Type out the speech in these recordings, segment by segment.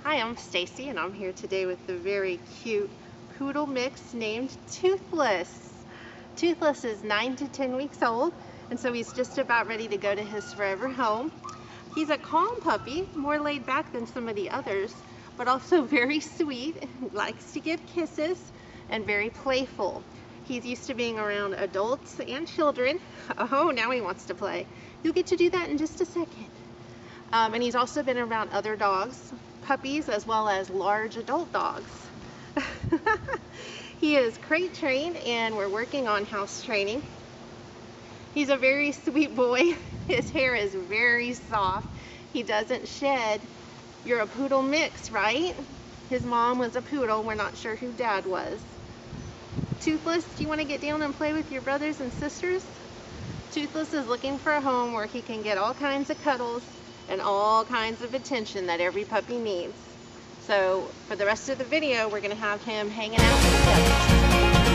Hi, I'm Stacy and I'm here today with the very cute poodle mix named Toothless. Toothless is 9 to 10 weeks old, and so he's just about ready to go to his forever home. He's a calm puppy, more laid back than some of the others, but also very sweet, likes to give kisses, and very playful. He's used to being around adults and children. Oh, now he wants to play. You'll get to do that in just a second. And he's also been around other dogs, puppies, as well as large adult dogs. He is crate trained and we're working on house training. He's a very sweet boy. His hair is very soft. He doesn't shed. You're a poodle mix, right? His mom was a poodle. We're not sure who dad was. Toothless, do you want to get down and play with your brothers and sisters? Toothless is looking for a home where he can get all kinds of cuddles and all kinds of attention that every puppy needs. So for the rest of the video, we're going to have him hanging out with us.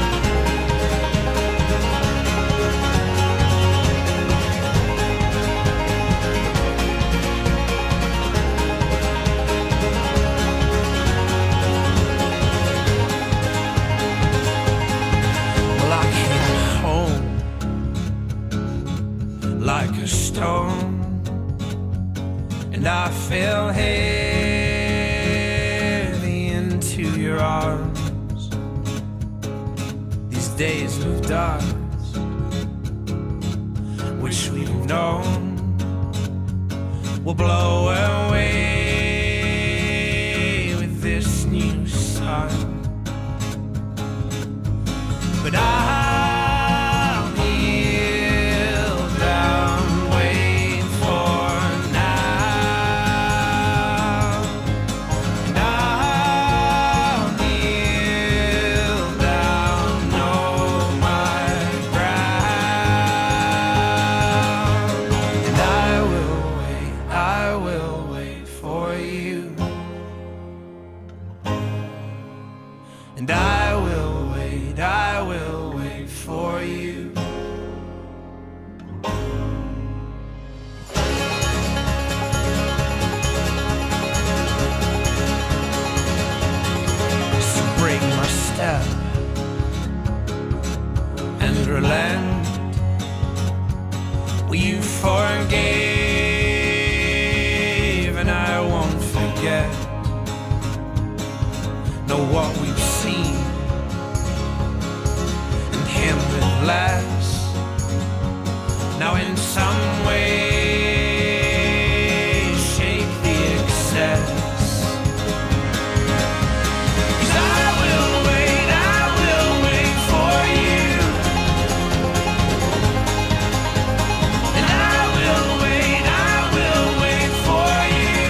Like a stone, and I fell heavy into your arms. These days of dust, which we've known, will blow away with this new sun. But and I will wait for you. So break my step and relent. Well, you forgave and I won't forget. Know what we've seen and him with less. Now in some way shake the excess. 'Cause I will wait for you. And I will wait for you.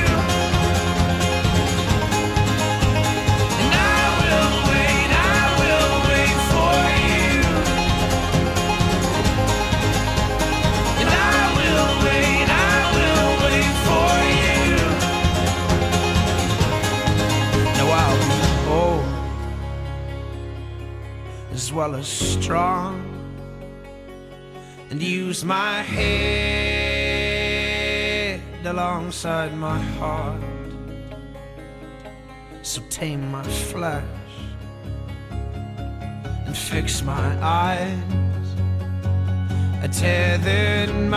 And I will wait for you. And I will wait for you. Now I'll be bold as well as strong, and use my head alongside my heart. So tame my flesh and fix my eyes, a tethered